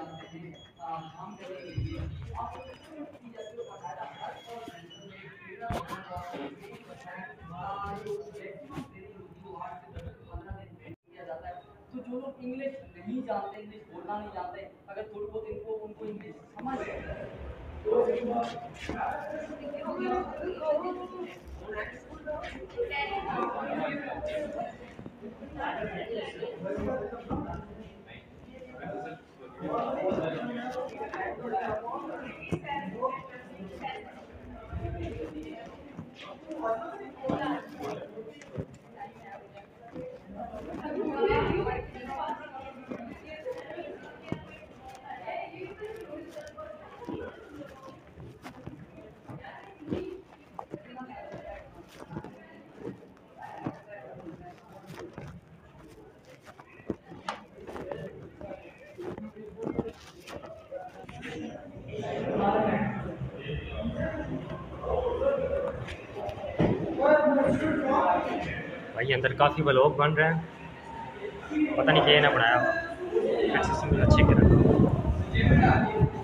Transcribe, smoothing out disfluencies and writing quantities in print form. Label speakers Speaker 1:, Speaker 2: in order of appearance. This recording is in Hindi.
Speaker 1: तो जो लोग इंग्लिश नहीं जानते, इंग्लिश बोलना नहीं जानते, अगर थोड़ी बहुत इनको उनको इंग्लिश समझ
Speaker 2: भाई अंदर काफ़ी ब्लॉग बन रहे हैं, पता नहीं क्या ना बनाया हुआ, अच्छे से अच्छे की